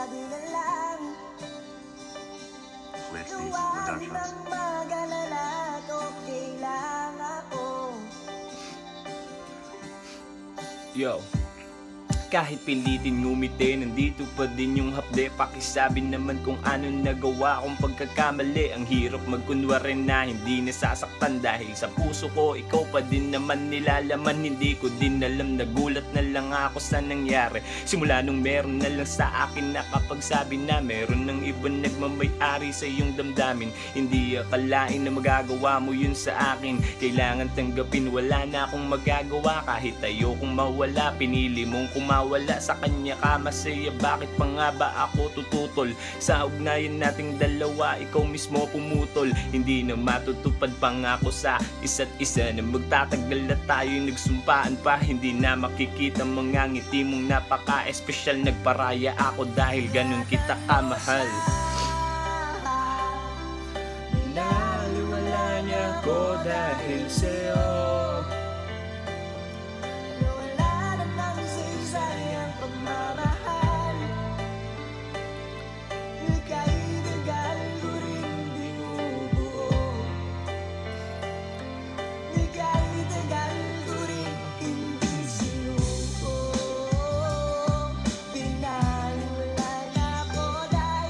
sabi na lang Wesley's huwag Productions. nang mag-alala, okay lang ako. Yo, kahit pilitin ngumiti, nandito pa din yung hapde. Pakisabi naman kung ano nagawa kong pagkakamali. Ang hirap magkunwari na hindi nasasaktan, dahil sa puso ko ikaw pa din naman nilalaman. Hindi ko din alam, nagulat na lang ako sa nangyari. Simula nung meron na lang sa akin nakapagsabi na meron ng ibang nagmamay-ari sa iyong damdamin. Hindi akalain na magagawa mo yun sa akin. Kailangan tanggapin, wala na akong magagawa. Kahit ayokong mawala, pinili mong kumawala. Sa kanya ka masaya, bakit pa nga ba ako tututol? Sa ugnayan nating dalawa, ikaw mismo pumutol. Hindi na matutupad pangako sa isa't isa, na magtatagal na tayo nagsumpaan pa. Hindi na makikita mga ngiti mong napaka-espesyal. Nagparaya ako dahil ganun kita kamahal. Naliwala niya ako dahil sa